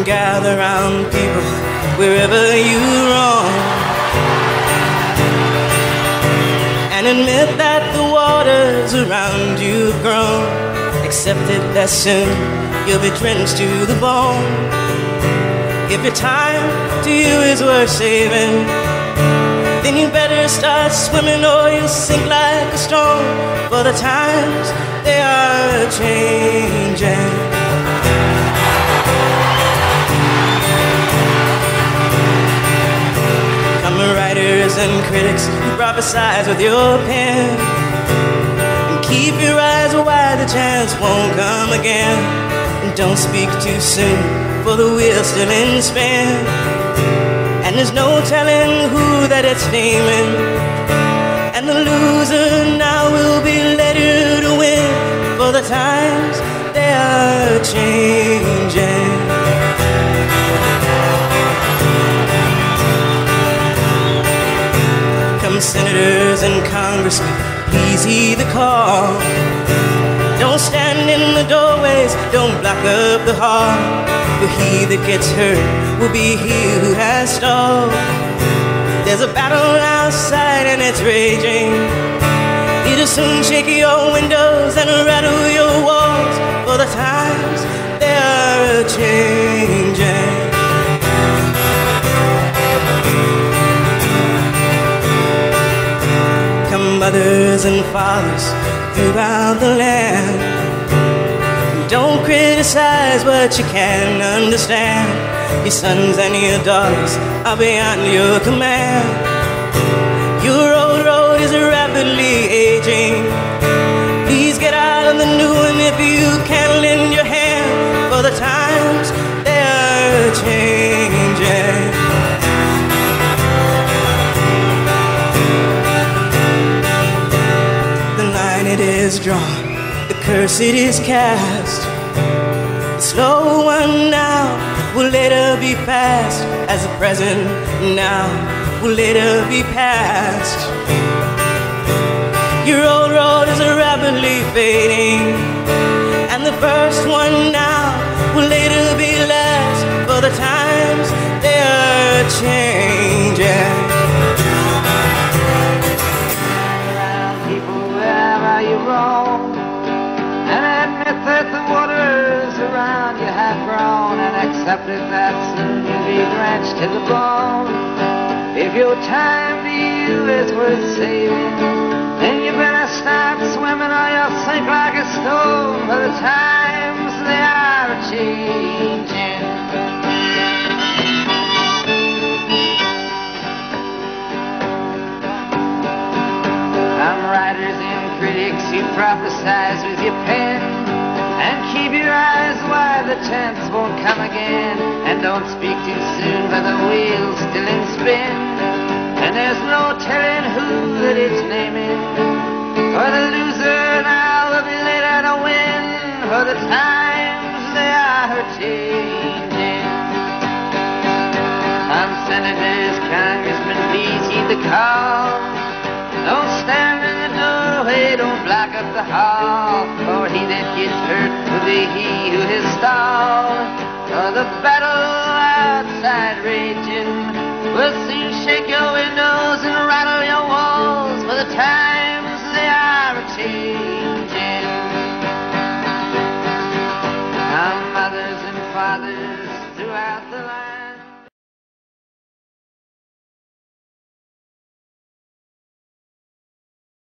gather round people wherever you roam, and admit that the waters around you have grown. Accept it that soon you'll be drenched to the bone. If your time to you is worth saving, then you better start swimming or you'll sink like a stone. For the times, they are changing. Come writers and critics who prophesize with your pen, and keep your eyes wide, the chance won't come again. And don't speak too soon, for the wheel's still in spin, and there's no telling who that it's naming. And the loser now will be later to win, for the times, they are changing. Come senators and congressmen, please heed the call. Don't stand in the doorways, don't block up the hall, for he that gets hurt will be he who has stalled. There's a battle outside and it's raging. It'll soon shake your windows and rattle your walls, for the times, they are changing. Come mothers and fathers throughout the land, don't criticize what you can't understand. Your sons and your daughters are beyond your command. Your old road is rapidly aging. Please get out of the new one if you can lend your hand, for the times, they are changing. The line it is drawn, the curse it is cast. The slow one now will later be past, as the present now will later be past. Your old road is rapidly fading, and the first one now will later be last, for the times, they are changing. Around people wherever you roam, and admit that the waters around you have grown, and accept it that soon you'll be drenched to the bone. If your time to you is worth saving, then you better start swimming or you'll sink like a stone, for the times, they are changing. Some writers and critics who prophesize with your pen, and keep your eyes wide, the chance won't come again. And don't speak too soon, for the wheel's still in spin, and there's no telling who that it's naming. For the loser now will be later to win, for the times, they are changing. Some senators, congressmen, please heed the call. Don't stand in the doorway, don't block up the hall, for he that gets hurt will be he who has stalled. For the battle outside raging will soon shake your windows and rattle your walls, for the times, they are changing. Some mothers and fathers throughout the land